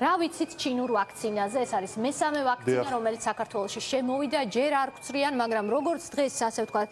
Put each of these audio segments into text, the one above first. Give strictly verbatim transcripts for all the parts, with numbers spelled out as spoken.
რა ვიცით ჩინურ ვაქცინაზე, ეს არის მესამე ვაქცინა, რომელიც საქართველოში შემოვიდა, ჯერ არ გვწრიან, მაგრამ როგორც დღეს, ასე ვთქვათ,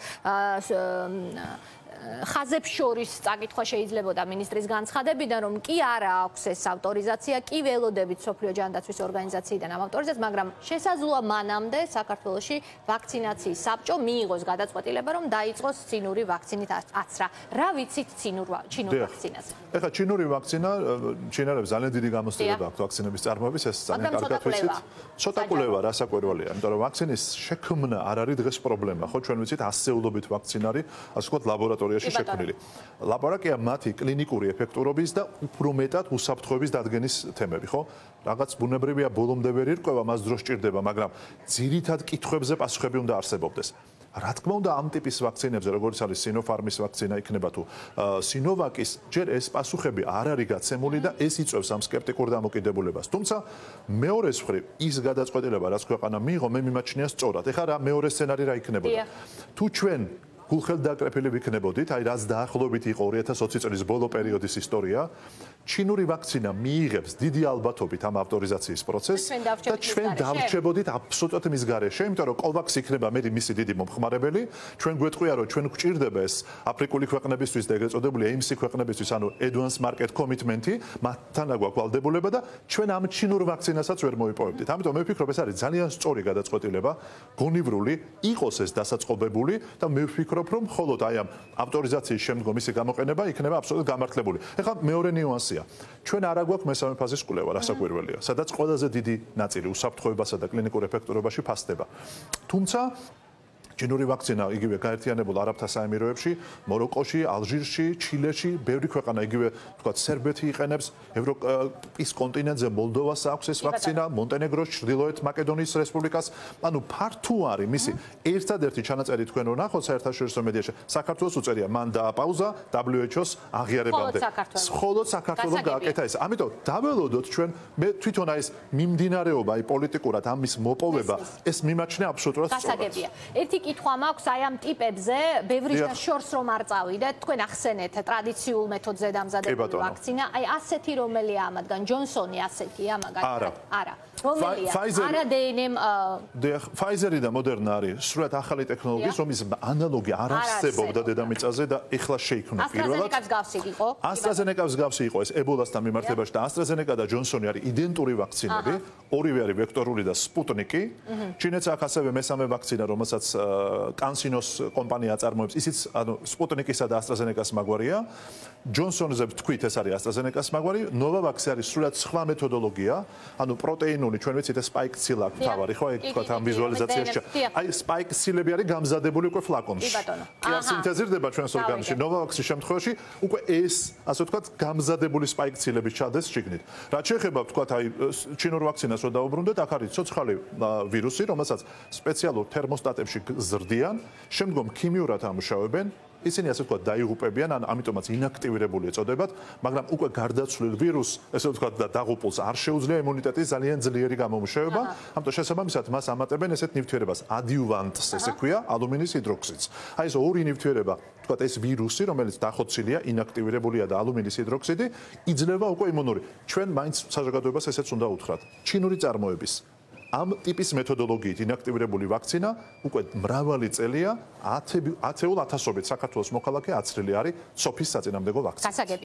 ხაზებს შორის წაკითხვა შეიძლებოდა მინისტრის განცხადებიდან, რომ კი არა აქვს ეს ავტორიზაცია, კი ველოდებით სოფლიო ჯანდაცვის ორგანიზაციიდან ამ ავტორიზაციას, მაგრამ შესაძლოა მანამდე საქართველოში ვაქცინაციის საბჭო მიიღოს გადაწყვეტილება, რომ დაიწყოს წინური ვაქცინით აცრა. რა ვიცით წინურ ჩინურ ვაქცინაზე? ეხლა ჩინური ვაქცინა, ჩინელებს ძალიან დიდი გამოცდილება აქვს ვაქცინების წარმოების, ეს ძალიან კარგად ვიცით. ცოტა კვლევა რასაკვირველია, იმიტომ რომ ვაქცინის შექმნა არ არის დღეს პრობლემა, ხო, ჩვენ ვიცით ასეულობით ვაქცინა არის, ასე ვთქვათ, ლაბორატორიაში შექმნილი. ლაბორატორია მათი კლინიკური ეფექტურობის და უფრო მეტად უსაფრთხოების დადგენის თემები, ხო? რაღაც ბუნებრივია ბოლომდე ვერ ირკვევა, მას დრო სჭირდება, მაგრამ ძირითად კითხვებზე პასუხები უნდა არსებობდეს. რა თქმა უნდა, ამ ტიპის ვაქცინებზე, როგორც არის Sinopharm-ის ვაქცინა იქნება თუ Sinovac-ის, ჯერ ეს პასუხები არ არის გაცემული და ეს იწვევს ამ სკეპტიკურ დამოკიდებულებას. თუმცა მეორეს მხრივ ის გადაწყვეტილება, რაც ქვეყანა მიიღო, მე მიმაჩნია სწორად. ეხლა რა მეორე სცენარი რა იქნებოდა? თუ ჩვენ გულხელდაკრეფილი ვიქნებოდით, აი რაც დაახლოებით იყო ორი ათას ოცი წლის ბოლო პერიოდის ისტორია, ჩინური ვაქცინა მიიღებს დიდი ალბათობით ამ ავტორიზაციის პროცესს და ჩვენ დავრჩებოდით აბსოლუტურად მის გარეშე, იმიტომ რომ COVAX იქნება მე მისი დიდი მომხმარებელი, ჩვენ გვეტყვია რომ ჩვენ გვჭირდება ეს აფრიკული ქვეყნებისთვის და ეგრეთ წოდებული A I M C ქვეყნებისთვის, ანუ Advanced Market Commitment-ი, მათთან გვაქვს ვალდებულება და ჩვენ ამ ჩინურ ვაქცინასაც ვერ მოიპოვებდით. ამიტომ მე ვფიქრობ, ეს არის ძალიან სწორი გადაწყვეტილება, გონივრული, იყოს ეს დასაწყობებული და მე ვფიქრობ, რომ მხოლოდ აი ამ ავტორიზაციის შემდგომ მისი გამოყენება იქნება აბსოლუტურად გამართლებული. ეხლა მეორე ნიუანსია. ჩვენ არ აგვაქვს მესამე ფაზის კვლევა, რასაკვირველია, სადაც ყველაზე დიდი ნაწილი უსაფრთხოებასა და კლინიკურ ეფექტურობაში ფასდება. თუმცა ჩინური ვაქცინა იგივე გაერთიანებულ არაბთა საემიროებში, მოროკოში, ალჟირში, ჩილეში, ბევრი ქვეყანა იგივე თქვა სერბეთი იყენებს, ევროპის კონტინენტზე მოლდოვას აქვს ეს ვაქცინა, მონტენეგროს, ჩრდილოეთ მაკედონიის რესპუბლიკას, ანუ ფართო არის მისი ერთადერთი ჩანაწერი თქვენ რო ნახოთ საერთაშორისო მედიაში, საქართველოს უწერია, მან დააპაუზა W H O-ს აღიარებამდე. მხოლოდ საქართველოს გააკეთა ეს. ამიტომ დაველოდოთ ჩვენ მე თვითონ აი ეს მიმდინარეობა, აი პოლიტიკურად ამის მოპოვება, ეს მიმაჩნია აბსოლუტურად სწორად. ერთი კითხვა მაქვს აი ამ ტიპებზე, ბევრისგან შორს რომ არ წავიდეთ, თქვენ ახსენეთ ტრადიციულ მეთოდზე დამზადებული ვაქცინა, აი ასეთი რომელია ამათგან, ჯონსონი ასეთია მაგალითად? არა. რომელია? არა D N M Pfizer-ი და Moderna არის სრულად ახალი ტექნოლოგიის, რომლის ანალოგი არ არსებობდა დედამიწაზე და ეხლა შეიქმნა პირველად. AstraZeneca-ს გავსი იყო? AstraZeneca-ს გავსი იყო ეს ებოლასთან მიმართებაში და AstraZeneca და Johnson-ი არის იდენტური ვაქცინები, ორივე არის ვექტორული და სპუტნიკი. ჩინეთს აქვს ასევე მესამე ვაქცინა, რომელსაც კანსინოს კომპანია აწარმოებს, ისიც ანუ სპუტნიკისა და AstraZeneca-ს მაგვარია. Johnson-ზე ვთქვით, ეს არის AstraZeneca-ს მაგვარი, Novavax-ი არის სრულად სხვა მეთოდოლოგია, ანუ პროტეინული, ჩვენ ვიცით ეს spike ცილა აქვს თავარი, ხო, ეგ თქვა ამ ვიზუალიზაციაში. აი spike ცილები არის გამზადებული უკვე ფლაკონში. კი არ სინთეზირდება ჩვენს ორგანიზმში. Novavax-ის შემთხვევაში უკვე ეს, ასე ვთქვათ, გამზადებული spike ცილები ჩადეს შიგნით. რაც შეეხება ვთქვათ, აი ჩინურ ვაქცინას რო დაუბრუნდეთ, აქ არის ცოცხალი ვირუსი, რომელსაც სპეციალურ თერმოსტატებში ზრდიან, შემდგომ ქიმიურად ამუშავებენ. ისინი ასე ვთქვათ დაიღუპებიან, ან ამიტომაც ინაქტივირებული ეწოდებათ, მაგრამ უკვე გარდაცვლილ ვირუსს, ესე ვთქვათ, და დაღუპულს არ შეუძლია იმუნიტეტის ძალიან ძლიერი გამომუშავება, ამიტომ შესაბამისად მას ამატებენ ესეთ ნივთიერებას, ადიუვანტს, ესე ქვია, ალუმინის ჰიდროქსიდს. აი ეს ორი ნივთიერება, ვთქვათ, ეს ვირუსი, რომელიც დახოცილია, ინაქტივირებულია და ალუმინის ჰიდროქსიდი, იძლევა უკვე იმუნური. ჩვენ მაინც საზოგადოებას ესეც უნდა უთხრათ. ჩინური წარმოების ამ ტიპის მეთოდოლოგიით ინაქტივირებული ვაქცინა უკვე მრავალი წელია ათეულ ათასობით საქართველოს მოქალაქე აცრილი არის სოფის საწინააღმდეგო ვაქცინით.